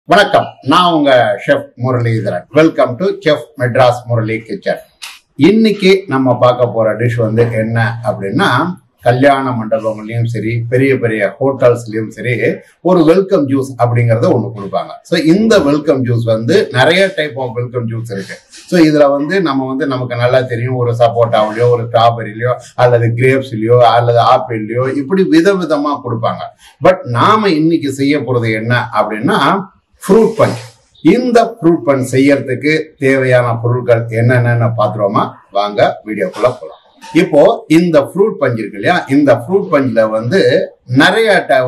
வணக்கம். நான் உங்க chef Muralidharan. Welcome to chef Madras Murali kitchen. இன்னைக்கு நம்ம பார்க்க போற டிஷ் வந்து என்ன அப்படின்னா, கல்யாண மண்டபங்களையும் சரி, பெரிய பெரிய ஹோட்டல்ஸ்லயும் சரி, ஒரு வெல்கம் ஜூஸ் அப்படிங்கறத ஒண்ணு கொடுப்பாங்க. ஸோ இந்த வெல்கம் ஜூஸ் வந்து நிறைய டைப் ஆஃப் வெல்கம் ஜூஸ் இருக்கு. ஸோ இதுல வந்து நமக்கு நல்லா தெரியும், ஒரு சப்போட்டாவிலையோ, ஒரு ஸ்ட்ராபெரிலையோ, அல்லது கிரேப்ஸ்லயோ, அல்லது ஆப்பிள்லயோ, இப்படி விதவிதமா கொடுப்பாங்க. பட் நாம இன்னைக்கு செய்ய போறது என்ன அப்படின்னா, ஃப்ரூட் பஞ்ச். இந்த ஃப்ரூட் பஞ்ச் செய்யறதுக்கு தேவையான பொருட்கள் என்னென்னு பாத்துருவோமா? வாங்க வீடியோக்குள்ள போலாம். இப்போ இந்த ஃப்ரூட் பஞ்ச் இருக்கு இல்லையா, இந்த ஃப்ரூட் பஞ்ச்ல வந்து நிறைய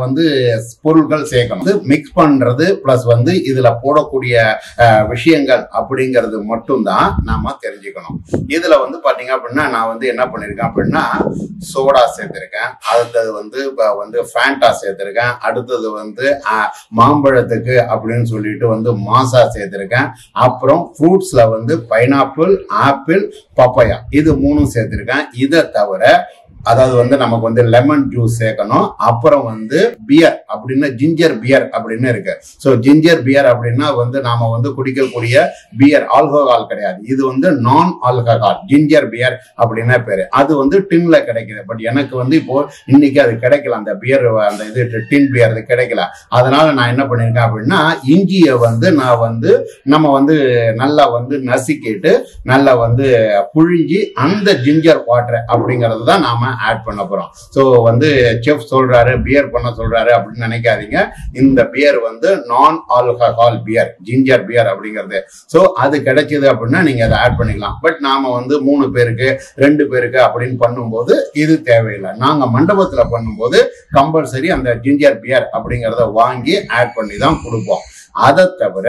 பொருட்கள் சேர்க்கணும். மிக்ஸ் பண்றது பிளஸ் வந்து இதுல போடக்கூடிய விஷயங்கள் அப்படிங்கிறது மட்டும் தான் நாம தெரிஞ்சுக்கணும். இதுல வந்து பாத்தீங்க அப்படின்னா, நான் வந்து என்ன பண்ணிருக்கேன் அப்படின்னா, சோடா சேர்த்திருக்கேன், அடுத்தது வந்து ஃபேண்டா சேர்த்திருக்கேன், அடுத்தது வந்து மாம்பழத்துக்கு அப்படின்னு சொல்லிட்டு வந்து மாசா சேர்த்திருக்கேன், அப்புறம் ஃப்ரூட்ஸ்ல வந்து பைனாப்பிள், ஆப்பிள், பப்பாயா, இது மூணும் சேர்த்திருக்கேன். இதை தவிர அதாவது வந்து நமக்கு வந்து லெமன் ஜூஸ் சேர்க்கணும். அப்புறம் வந்து பியர் அப்படின்னா ஜிஞ்சர் பியர் அப்படின்னு இருக்கு. ஸோ ஜிஞ்சர் பியர் அப்படின்னா வந்து நாம வந்து குடிக்கக்கூடிய பியர், ஆல்கஹால் கிடையாது. இது வந்து நான் ஆல்கஹால் ஜிஞ்சர் பியர் அப்படின்னா பேரு. அது வந்து டின்ல கிடைக்குது. பட் எனக்கு வந்து இப்போ இன்னைக்கு அது கிடைக்கல, அந்த பியர், அந்த இது டின் பியர் அது கிடைக்கல. அதனால நான் என்ன பண்ணிருக்கேன் அப்படின்னா, இஞ்சியை வந்து நான் வந்து நம்ம வந்து நல்லா வந்து நசுக்கிட்டு நல்லா வந்து புழிஞ்சி அந்த ஜிஞ்சர் வாட்டர் அப்படிங்கிறது தான் நாம ஆட் பண்ண போறோம். சோ வந்து செஃப் சொல்றாரு பியர் பண்ண சொல்றாரு அப்படின்னு நினைக்காதீங்க. இந்த பியர் வந்து non alcohol beer, ginger beer அப்படிங்கிறது. சோ அது கிடைச்சது அப்படின்னா நீங்க அதை ஆட் பண்ணிக்கலாம். பட் நாம வந்து 3 பேருக்கு 2 பேருக்கு அப்படின்னு பண்ணும்போது இது தேவையில்லை. நாங்க மண்டபத்துல பண்ணும்போது கம்பல்சரி அந்த ஜிஞ்சர் பியர் அப்படிங்கிறத வாங்கி ஆட் பண்ணி தான் கொடுப்போம். அதை தவிர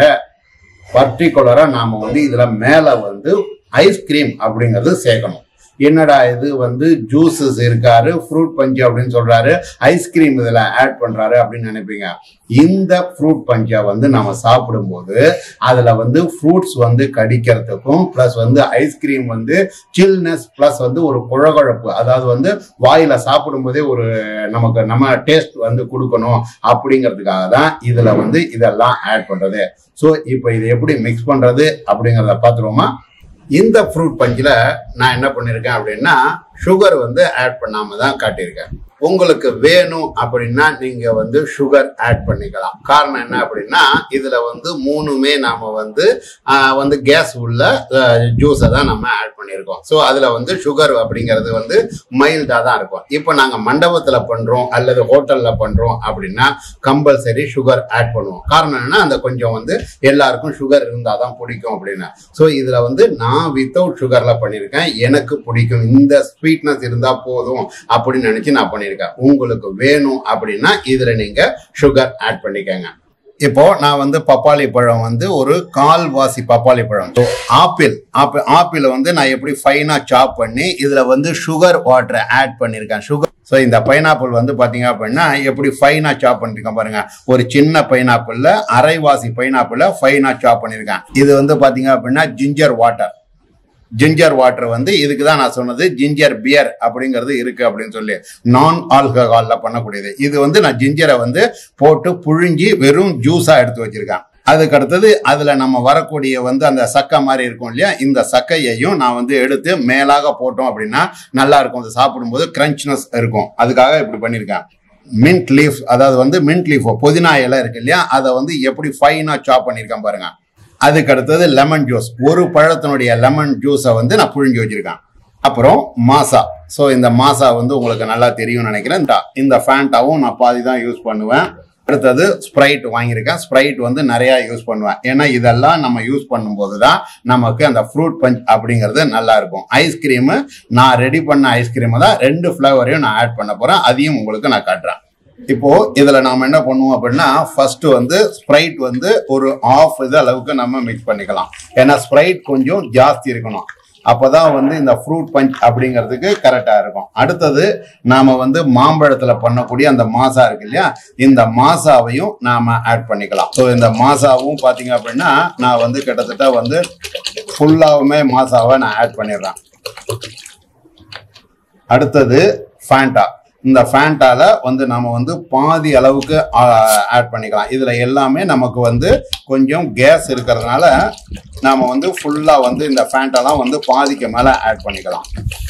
பர்டிகுலரா நாம வந்து இதுல மேல வந்து ஐஸ்கிரீம் அப்படிங்கிறது சேர்க்கணும். என்னடா இது வந்து ஜூஸஸ் இருக்காரு, ஃப்ரூட் பஞ்ச் அப்படின்னு சொல்றாரு, ஐஸ்கிரீம் இதுல ஆட் பண்றாரு அப்படின்னு நினைப்பீங்க. இந்த ஃப்ரூட் பஞ்சை வந்து நம்ம சாப்பிடும்போது அதுல வந்து ஃப்ரூட்ஸ் வந்து கடிக்கிறதுக்கும் பிளஸ் வந்து ஐஸ்கிரீம் வந்து சில்னஸ் பிளஸ் வந்து ஒரு குழகுழப்பு, அதாவது வந்து வாயில சாப்பிடும் போதே ஒரு நம்ம டேஸ்ட் வந்து கொடுக்கணும் அப்படிங்கிறதுக்காக தான் இதுல வந்து இதெல்லாம் ஆட் பண்றது. ஸோ இப்போ இது எப்படி மிக்ஸ் பண்றது அப்படிங்கிறத பார்த்துருவோமா? இந்த ஃப்ரூட் பஞ்சில் நான் என்ன பண்ணிருக்கேன் அப்படின்னா, சுகர் வந்து ஆட் பண்ணாம தான் காட்டியிருக்கேன். உங்களுக்கு வேணும் அப்படின்னா நீங்க வந்து சுகர் ஆட் பண்ணிக்கலாம். காரணம் என்ன அப்படின்னா, இதுல வந்து 3மே நாம வந்து கேஸ் உள்ள ஜூஸை தான் நம்ம ஆட் பண்ணியிருக்கோம். ஸோ அதுல வந்து சுகர் அப்படிங்கிறது வந்து மைல்டா தான் இருக்கும். இப்போ நாங்க மண்டபத்துல பண்றோம் அல்லது ஹோட்டல்ல பண்றோம் அப்படின்னா கம்பல்சரி சுகர் ஆட் பண்ணுவோம். காரணம் என்னன்னா, அந்த கொஞ்சம் வந்து எல்லாருக்கும் சுகர் இருந்தாதான் பிடிக்கும் அப்படின்னு. ஸோ இதுல வந்து நான் வித்தவுட் சுகர்ல பண்ணியிருக்கேன். எனக்கு பிடிக்கும், இந்த ஸ்வீட்னஸ் இருந்தா போதும் அப்படின்னு நினைச்சு நான் பண்ணியிருக்கேன். உங்களுக்கு வேணும் அப்படின்னா இதுல நீங்க சுகர் ஆட் பண்ணிக்கங்க. இப்போ நான் வந்து பப்பாளி பழம் வந்து ஒரு கால்வாசி பப்பாளி பழம், ஆப்பிள் வந்து நான் எப்படி ஃபைனா சாப் பண்ணி இதுல வந்து சுகர் வாட்டர் ஆட் பண்ணிருக்கேன். சுகர். ஸோ இந்த பைனாப்பிள் வந்து பாத்தீங்க அப்படின்னா எப்படி ஃபைனா சாப் பண்ணிருக்கேன் பாருங்க. ஒரு சின்ன பைனாப்பிள்ல அரைவாசி பைனாப்பிள ஃபைனா சாப் பண்ணிருக்கேன். இது வந்து பாத்தீங்க அப்படின்னா ஜிஞ்சர் வாட்டர் வந்து இதுக்கு தான் நான் சொன்னது ஜிஞ்சர் பியர் அப்படிங்கிறது இருக்கு அப்படின்னு சொல்லி, நான் ஆல்கஹால்ல பண்ணக்கூடியது. இது வந்து நான் ஜிஞ்சரை வந்து போட்டு புழிஞ்சி வெறும் ஜூஸா எடுத்து வச்சிருக்கேன். அதுக்கு அடுத்தது அதுல நம்ம வரக்கூடிய வந்து அந்த சக்கை மாதிரி இருக்கும் இல்லையா, இந்த சக்கையையும் நான் வந்து எடுத்து மேலாக போட்டோம் அப்படின்னா நல்லா இருக்கும். அது சாப்பிடும்போது கிரன்ச்னஸ் இருக்கும். அதுக்காக இப்படி பண்ணிருக்கேன். மின்ட் லீஃப், அதாவது வந்து மின்ட் லீஃப், புதினா இலை இருக்கு இல்லையா, அதை வந்து எப்படி ஃபைனா சாப் பண்ணிருக்கேன் பாருங்க. அதுக்கு அடுத்தது லெமன் ஜூஸ், ஒரு பழத்தினுடைய லெமன் ஜூஸை வந்து நான் புழிஞ்சு வச்சிருக்கேன். அப்புறம் மாசா. ஸோ இந்த மாசா வந்து உங்களுக்கு நல்லா தெரியும் நினைக்கிறேன். இந்த ஃபேண்டாவும் நான் பாதி தான் யூஸ் பண்ணுவேன். அடுத்தது ஸ்ப்ரைட் வாங்கியிருக்கேன். ஸ்ப்ரைட் வந்து நிறைய யூஸ் பண்ணுவேன். ஏன்னா இதெல்லாம் நம்ம யூஸ் பண்ணும்போது தான் நமக்கு அந்த ஃப்ரூட் பஞ்ச் அப்படிங்கிறது நல்லா இருக்கும். ஐஸ்கிரீமு நான் ரெடி பண்ண ஐஸ்கிரீமை தான் 2 ஃபிளவரையும் நான் ஆட் பண்ண போறேன். அதையும் உங்களுக்கு நான் காட்டுறேன். இப்போ இதுல நாம என்ன பண்ணுவோம் அப்படின்னா, ஃபர்ஸ்ட் வந்து ஸ்ப்ரைட் வந்து ஒரு ½ இது அளவுக்கு நம்ம மிக்ஸ் பண்ணிக்கலாம். ஏன்னா ஸ்ப்ரைட் கொஞ்சம் ஜாஸ்தி இருக்கணும், அப்பதான் வந்து இந்த ஃப்ரூட் பஞ்ச் அப்படிங்கிறதுக்கு கரெக்டா இருக்கும். அடுத்தது நாம வந்து மாம்பழத்துல பண்ணக்கூடிய அந்த மாசா இருக்கு இல்லையா, இந்த மாசாவையும் நாம ஆட் பண்ணிக்கலாம். ஸோ இந்த மாசாவும் பாத்தீங்க அப்படின்னா நான் வந்து கிட்டத்தட்ட வந்து ஃபுல்லாவுமே மாசாவை நான் ஆட் பண்ணிடுறேன். அடுத்தது ஃபேண்டா. இந்த ஃபேண்டால வந்து நம்ம வந்து பாதி அளவுக்கு ஆட் பண்ணிக்கலாம். இதுல எல்லாமே நமக்கு வந்து கொஞ்சம் கேஸ் இருக்கிறதுனால நாம வந்து ஃபுல்லா வந்து இந்த ஃபேண்டாலாம் வந்து பாதிக்கு மேல ஆட் பண்ணிக்கலாம்.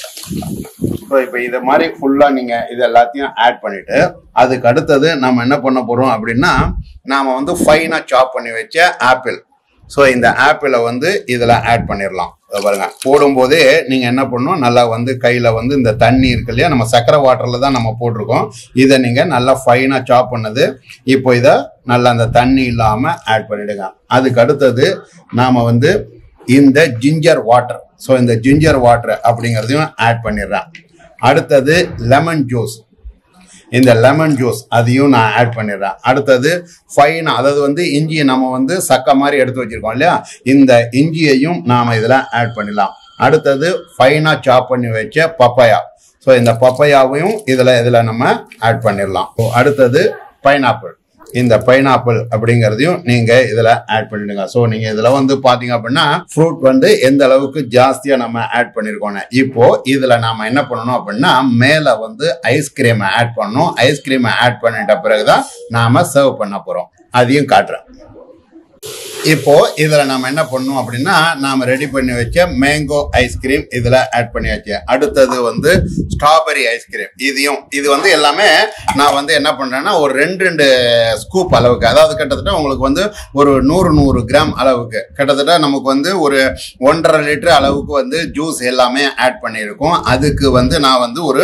ஸோ இப்போ இதை மாதிரி ஃபுல்லா நீங்க இது எல்லாத்தையும் ஆட் பண்ணிட்டு அதுக்கு அடுத்தது நம்ம என்ன பண்ண போறோம் அப்படின்னா நாம வந்து ஃபைனா சாப் பண்ணி வச்ச ஆப்பிள். ஸோ இந்த ஆப்பிளை வந்து இதுல ஆட் பண்ணிடலாம். பாருங்க, போடும்போதே நீங்க என்ன பண்ணணும், நல்லா வந்து கையில வந்து இந்த தண்ணி இருக்கு இல்லையா, நம்ம சக்கரை வாட்டர்ல தான் நம்ம போட்டிருக்கோம், இதை நீங்க நல்லா ஃபைனா சாப் பண்ணது இப்போ இதை நல்லா அந்த தண்ணி இல்லாம ஆட் பண்ணிடுங்க. அதுக்கு அடுத்தது நாம வந்து இந்த ஜிஞ்சர் வாட்டர், ஸோ இந்த ஜிஞ்சர் வாட்டர் அப்படிங்கிறதையும் ஆட் பண்ணிடுறேன். அடுத்தது லெமன் ஜூஸ், இந்த லெமன் ஜூஸ் அதையும் நான் ஆட் பண்ணிடுறேன். அடுத்தது ஃபைனா, அதாவது வந்து இஞ்சியை நம்ம வந்து சக்கை மாதிரி எடுத்து வச்சிருக்கோம் இல்லையா, இந்த இஞ்சியையும் நாம இதுல ஆட் பண்ணிடலாம். அடுத்தது ஃபைனா சாப் பண்ணி வச்ச பப்பாயா, ஸோ இந்த பப்பாயாவையும் இதுல நம்ம ஆட் பண்ணிடலாம். அடுத்தது பைனாப்பிள், இந்த பைனாப்பிள் அப்படிங்கிறதையும் நீங்க இதுல ஆட் பண்ணிடுங்க. ஸோ நீங்க இதுல வந்து பாத்தீங்க அப்படின்னா ஃப்ரூட் வந்து எந்த அளவுக்கு ஜாஸ்தியா நம்ம ஆட் பண்ணிருக்கோம். இப்போ இதுல நாம என்ன பண்ணணும் அப்படின்னா மேல வந்து ஐஸ்கிரீம் ஆட் பண்ணணும். ஐஸ்கிரீம் ஆட் பண்ணிட்ட பிறகுதான் நாம சர்வ் பண்ண போறோம், அதையும் காட்டுறேன். இப்போ இதுல நாம என்ன பண்ணணும் அப்படின்னா நாம ரெடி பண்ணி வச்ச மேங்கோ ஐஸ்கிரீம் இதுல ஆட் பண்ணியாச்சு. அடுத்தது வந்து ஸ்ட்ராபெரி ஐஸ்கிரீம், இது வந்து எல்லாமே நான் வந்து என்ன பண்றேன்னா ஒரு 2 ஸ்கூப் அளவுக்கு, அதாவது கிட்டத்தட்ட உங்களுக்கு வந்து ஒரு 100 கிராம் அளவுக்கு, கிட்டத்தட்ட நமக்கு வந்து ஒரு 1.5 லிட்டர் அளவுக்கு வந்து ஜூஸ் எல்லாமே ஆட் பண்ணியிருக்கோம். அதுக்கு வந்து நான் வந்து ஒரு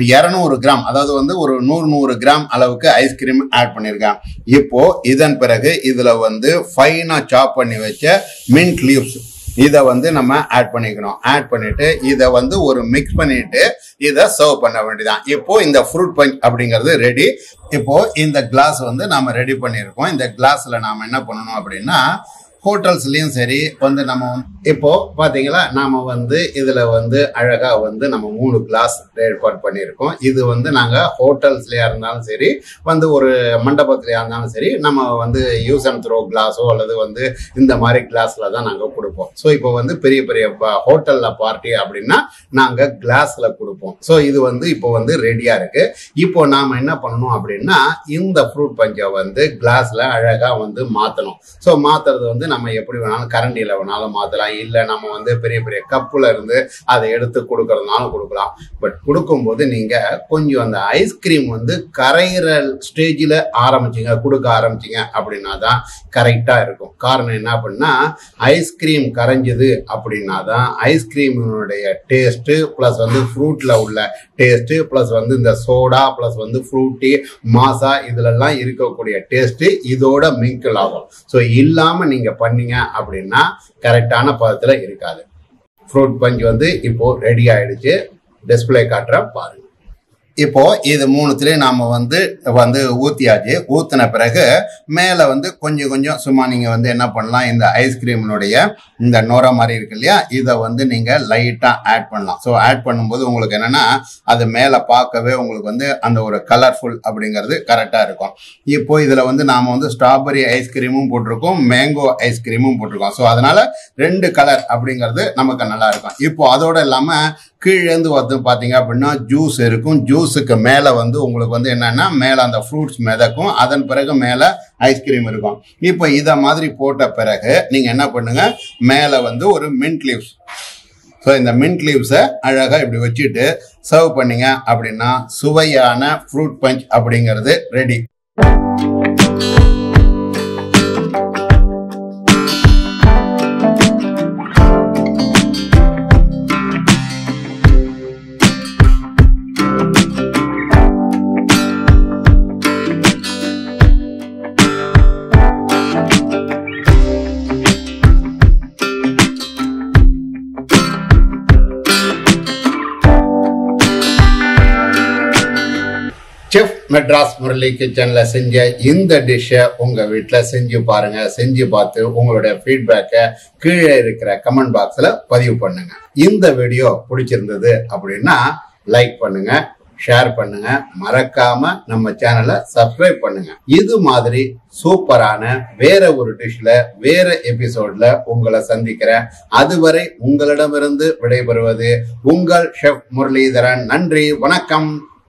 200 கிராம், அதாவது வந்து ஒரு 100 கிராம் அளவுக்கு ஐஸ்கிரீம் ஆட் பண்ணியிருக்கேன். இப்போ இதன் பிறகு இதுல வந்து ஃபைனா சாப் பண்ணி வச்ச மின்ட் லீவ்ஸ் இதை வந்து நம்ம ஆட் பண்ணிக்கணும். ஆட் பண்ணிட்டு இதை வந்து ஒரு மிக்ஸ் பண்ணிட்டு இதை சர்வ் பண்ண வேண்டியதான். இப்போ இந்த ஃப்ரூட் பஞ்ச் அப்படிங்கிறது ரெடி. இப்போ இந்த கிளாஸ் வந்து நாம ரெடி பண்ணியிருக்கோம். இந்த கிளாஸ்ல நாம என்ன பண்ணணும் அப்படின்னா ஹோட்டல்ஸ்லயும் சரி வந்து நம்ம இப்போ பாத்தீங்களா நாம வந்து இதுல வந்து அழகா வந்து நம்ம 3 கிளாஸ் ஏற்பாடு பண்ணியிருக்கோம். இது வந்து நாங்க ஹோட்டல்ஸ்லயா இருந்தாலும் சரி வந்து ஒரு மண்டபத்திலயா இருந்தாலும் சரி நம்ம வந்து யூஸ் அண்ட் த்ரோ கிளாஸோ அல்லது வந்து இந்த மாதிரி கிளாஸ்ல தான் நாங்க கொடுப்போம். ஸோ இப்போ வந்து பெரிய பெரிய ஹோட்டல்ல பார்ட்டி அப்படின்னா நாங்க கிளாஸ்ல கொடுப்போம். ஸோ இது வந்து இப்போ வந்து ரெடியா இருக்கு. இப்போ நாம என்ன பண்ணணும் அப்படின்னா இந்த ஃப்ரூட் பஞ்சை வந்து கிளாஸ்ல அழகா வந்து மாத்தணும். ஸோ மாத்துறது வந்து நம்ம எப்படி வேணாலும் கரண்டியில வேணாலும் மாத்தலாம், இல்ல நம்ம வந்து பெரிய பெரிய கப்புல இருந்து அதை எடுத்து கொடுக்கறதுனாலும் கொடுக்கலாம். பட் கொடுக்கும்போது நீங்க கொஞ்சம் அந்த ஐஸ்கிரீம் வந்து கரையிற ஸ்டேஜில் கொடுக்க ஆரம்பிச்சிங்க அப்படின்னா தான் கரெக்டா இருக்கும். காரணம் என்ன அப்படின்னா ஐஸ்கிரீம் கரைஞ்சது அப்படின்னா தான் ஐஸ்கிரீமினுடைய டேஸ்ட் பிளஸ் வந்து ஃப்ரூட்ல உள்ள டேஸ்ட் பிளஸ் வந்து இந்த சோடா பிளஸ் வந்து ஃப்ரூட்டி மாசா இதுலெல்லாம் இருக்கக்கூடிய டேஸ்ட் இதோட மிங்கிள் ஆகும். ஸோ இல்லாம நீங்க பண்ணீங்க அப்படின்னா கரெக்டான பதத்துல இருக்காது. ஃப்ரூட் பஞ்ச் வந்து இப்போ ரெடி ஆயிடுச்சு. டிஸ்பிளே காட்டுற பாருங்க. இப்போ இது 3த்துலயும் நாம வந்து ஊத்தியாச்சு. ஊத்தின பிறகு மேல வந்து கொஞ்சம் சும்மா நீங்க வந்து என்ன பண்ணலாம், இந்த ஐஸ்கிரீமினுடைய இந்த நோரா மாதிரி இருக்கு இல்லையா, இதை வந்து நீங்க லைட்டா ஆட் பண்ணலாம். ஸோ ஆட் பண்ணும்போது உங்களுக்கு என்னன்னா அது மேல பார்க்கவே உங்களுக்கு வந்து அந்த ஒரு கலர்ஃபுல் அப்படிங்கிறது கரெக்டா இருக்கும். இப்போ இதுல வந்து நாம வந்து ஸ்ட்ராபெரி ஐஸ்கிரீமும் போட்டிருக்கோம், மேங்கோ ஐஸ்கிரீமும் போட்டிருக்கோம். ஸோ அதனால 2 கலர் அப்படிங்கிறது நமக்கு நல்லா இருக்கும். இப்போ அதோட இல்லாம கீழேந்து வந்து பாத்தீங்க அப்படின்னா ஜூஸ் இருக்கும். ஜூஸுக்கு மேல வந்து உங்களுக்கு வந்து என்னன்னா மேல அந்த ஃப்ரூட்ஸ் மிதக்கும், அதன் பிறகு மேல ஐஸ்கிரீம் இருக்கும். இப்போ இத மாதிரி போட்ட பிறகு நீங்க என்ன பண்ணுங்க, மேல வந்து ஒரு மின்ட் லீவ்ஸ், ஸோ இந்த மின்ட் லீவ்ஸை அழகா இப்படி வச்சுட்டு சர்வ் பண்ணீங்க அப்படின்னா சுவையான ஃப்ரூட் பஞ்ச் அப்படிங்கிறது ரெடி. செஃப் மெட்ராஸ் முரளி கிச்சன்ல செஞ்ச இந்த டிஷ்ஷை உங்க வீட்டுல செஞ்சு பாருங்க. செஞ்சு பார்த்து உங்களுடைய ஃபீட்பேக்கை கீழே இருக்கிற கமெண்ட் பாக்ஸ்ல பதிவு பண்ணுங்க. இந்த வீடியோ பிடிச்சிருந்தது அப்படின்னா லைக் பண்ணுங்க, ஷேர் பண்ணுங்க, மறக்காம நம்ம சேனலை சப்ஸ்கிரைப் பண்ணுங்க. இது மாதிரி சூப்பரான வேற ஒரு டிஷ்ல வேற எபிசோட்ல உங்களை சந்திக்கிறேன். அதுவரை உங்களிடமிருந்து விடைபெறுவது உங்கள் ஷெஃப் முரளிதரன். நன்றி, வணக்கம்.